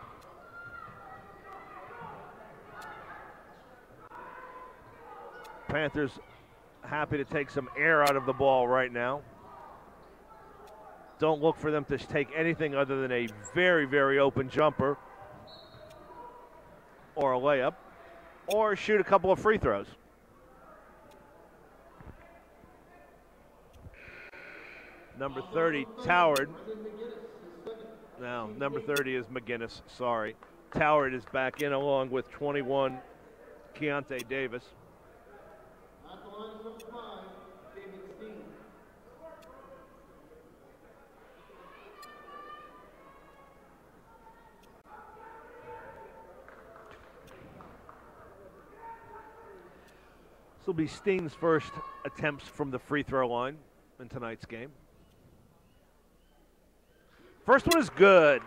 Panthers happy to take some air out of the ball right now. Don't look for them to take anything other than a very, very open jumper or a layup or shoot a couple of free throws. Number 30, Toward. Now, number 30 is McGinnis, sorry. Toward is back in along with 21, Keontae Davis. At the line is number 5, David Steen. This will be Steen's first attempts from the free throw line in tonight's game. First one is good.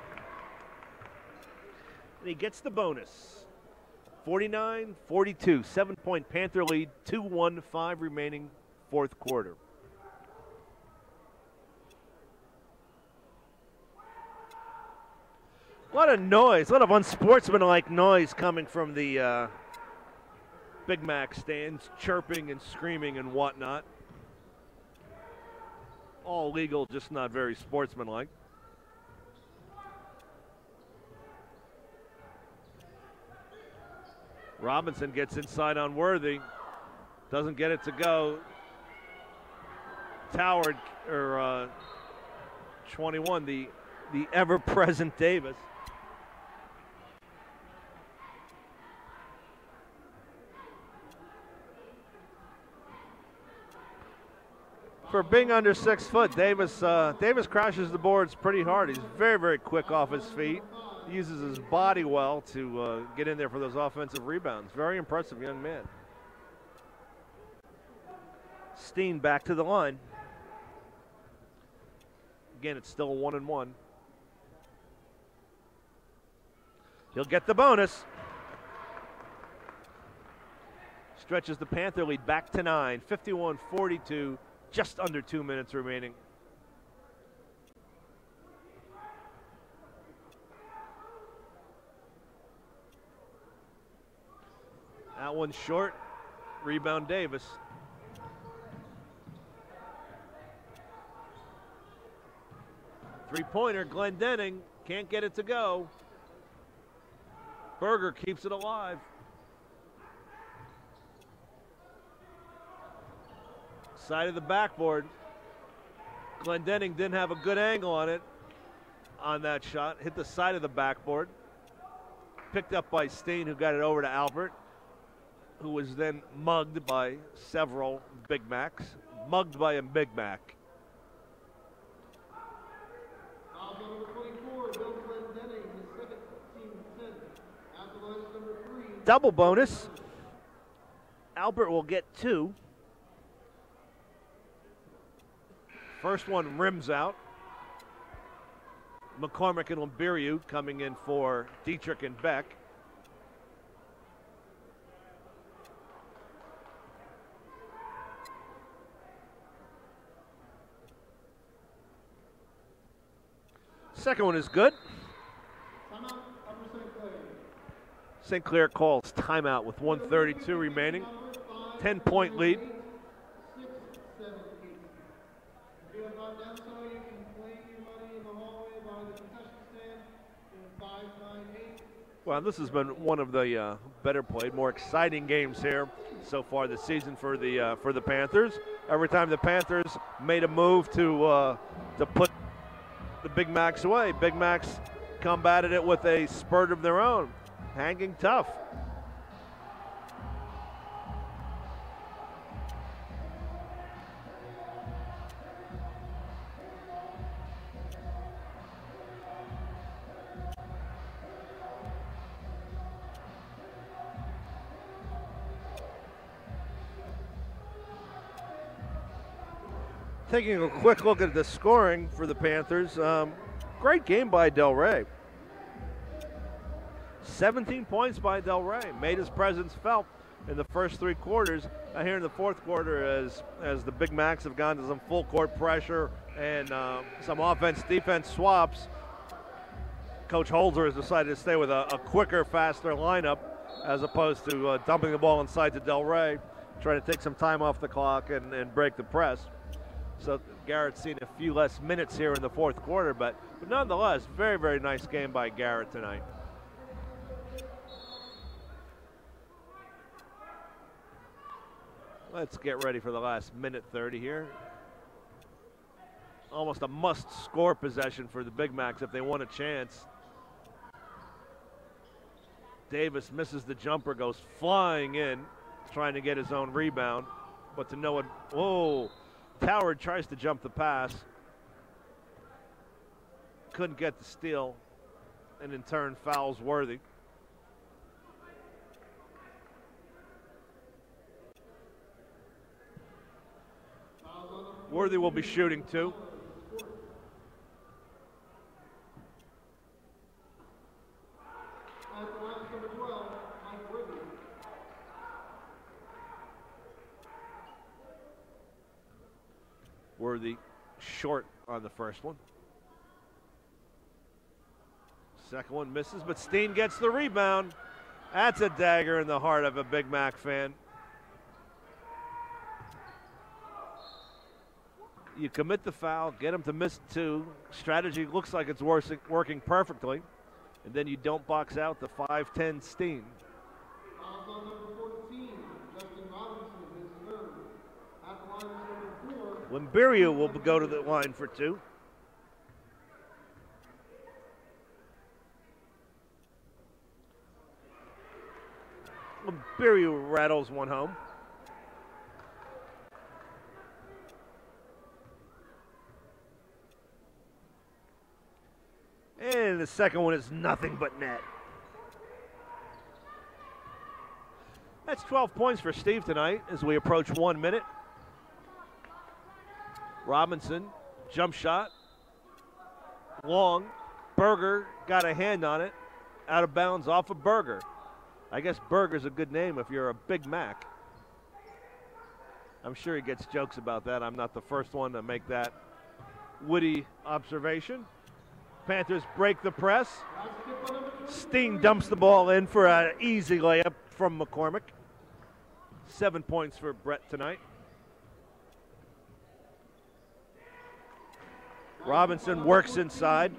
And he gets the bonus. 49-42, 7-point Panther lead, 2:15 remaining fourth quarter. A lot of noise, a lot of unsportsmanlike noise coming from the Big Mac stands, chirping and screaming and whatnot. All legal, just not very sportsmanlike. Robinson gets inside on Worthy. Doesn't get it to go. Toward, or 21, the ever-present Davis. For being under 6 foot, Davis crashes the boards pretty hard. He's very, very quick off his feet. He uses his body well to get in there for those offensive rebounds. Very impressive young man. Steen back to the line. Again, it's still 1-1. He'll get the bonus. Stretches the Panther lead back to 9, 51-42. Just under 2 minutes remaining. That one's short. Rebound Davis. Three-pointer, Glendening. Can't get it to go. Berger keeps it alive. Side of the backboard. Glendening didn't have a good angle on it on that shot. Hit the side of the backboard. Picked up by Steen, who got it over to Albert, who was then mugged by several Big Macs. Mugged by a Big Mac. Number 24, Bill Glendening, his second team 10. At the line is number 3. Double bonus. Albert will get 2. First one rims out. McCormick and Lumbiriu coming in for Dietrich and Beck. Second one is good. Timeout, Upper St. Clair. St. Clair calls timeout with 1:32 remaining. 10-point lead. 6, 7, 8. If you have not done so, you can claim your money in the hallway by the concession stand in 598. Well, this has been one of the better played, more exciting games here so far this season for the Panthers. Every time the Panthers made a move to put the Big Macs away, Big Macs combated it with a spurt of their own, hanging tough. Taking a quick look at the scoring for the Panthers, great game by Del Rey. 17 points by Del Rey, made his presence felt. in the first 3 quarters. Here in the fourth quarter, as the Big Macs have gone to some full court pressure and some offense-defense swaps, Coach Holzer has decided to stay with a quicker, faster lineup as opposed to dumping the ball inside to Del Rey, trying to take some time off the clock and break the press. So Garrett's seen a few less minutes here in the fourth quarter, but nonetheless, very, very nice game by Garrett tonight. Let's get ready for the last minute 30 here. Almost a must-score possession for the Big Macs if they want a chance. Davis misses the jumper, goes flying in, trying to get his own rebound, but to no one. Whoa! Howard tries to jump the pass, couldn't get the steal, and in turn fouls Worthy. Worthy will be shooting 2. Worthy short on the first one. Second one misses, but Steen gets the rebound. That's a dagger in the heart of a Big Mac fan. You commit the foul, get him to miss 2. Strategy looks like it's working perfectly. And then you don't box out the 5'10" Steen. Limberio will go to the line for 2. Limberio rattles one home. And the second one is nothing but net. That's 12 points for Steve tonight as we approach 1 minute. Robinson, jump shot, long. Berger got a hand on it, out of bounds off of Berger. I guess Berger's a good name if you're a Big Mac. I'm sure he gets jokes about that. I'm not the first one to make that witty observation. Panthers break the press. Steen dumps the ball in for an easy layup from McCormick. 7 points for Brett tonight. Robinson works inside.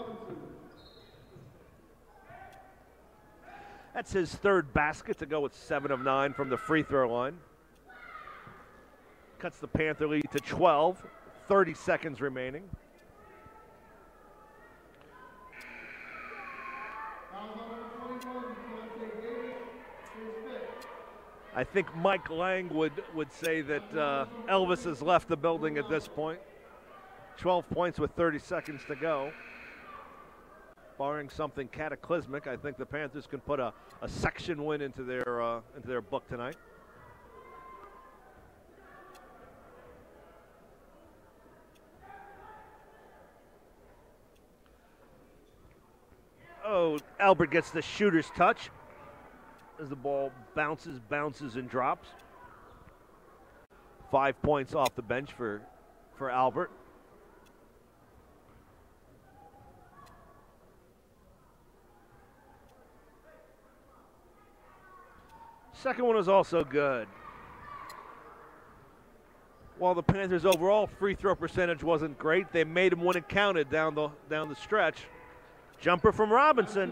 That's his 3rd basket to go with 7 of 9 from the free throw line. Cuts the Panther lead to 12. 30 seconds remaining. I think Mike Lang would say that Elvis has left the building at this point. 12 points with 30 seconds to go. Barring something cataclysmic, I think the Panthers can put a section win into their book tonight. Oh, Albert gets the shooter's touch as the ball bounces, and drops. 5 points off the bench for Albert. Second one was also good. While the Panthers' overall free throw percentage wasn't great, they made them when it counted down the stretch. Jumper from Robinson.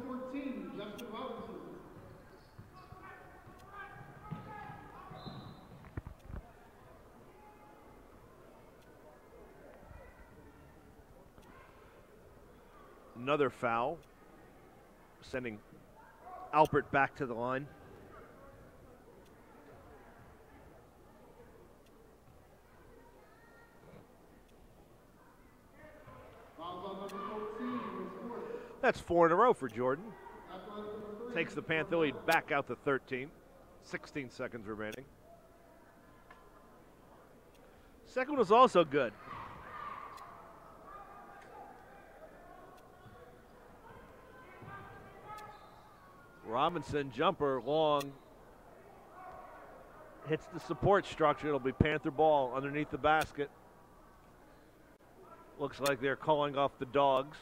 Another foul, sending Albert back to the line. That's 4 in a row for Jordan. Takes the Panther lead back out to 13. 16 seconds remaining. Second was also good. Robinson jumper long, hits the support structure. It'll be Panther ball underneath the basket. Looks like they're calling off the dogs.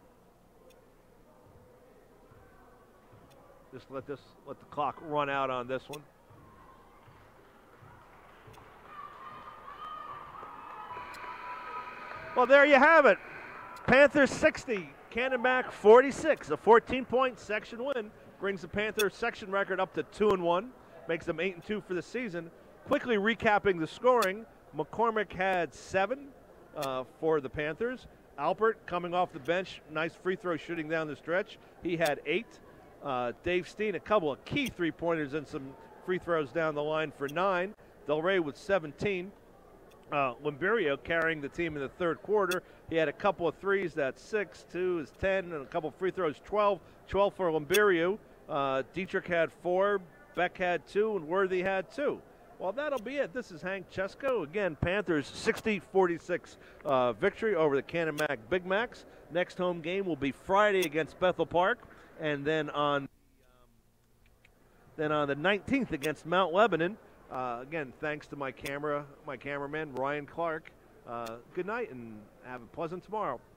Just let the clock run out on this one. Well, there you have it. Panthers 60, Canonmac 46. A 14-point section win brings the Panthers section record up to 2-1, makes them 8-2 for the season. Quickly recapping the scoring, McCormick had 7 for the Panthers. Alpert coming off the bench, nice free throw shooting down the stretch. He had 8. Dave Steen, a couple of key three-pointers and some free throws down the line for 9. Del Rey with 17. Limberio carrying the team in the third quarter. He had a couple of threes. That's 6, 2 is 10, and a couple of free throws, 12. 12 for Limberio. Dietrich had 4, Beck had 2, and Worthy had 2. Well, that'll be it. This is Hank Chesko. Again, Panthers 60-46 victory over the Canonmac Big Macs. Next home game will be Friday against Bethel Park, and then on the 19th against Mount Lebanon. Again, thanks to my cameraman, Ryan Clark. Good night and have a pleasant tomorrow.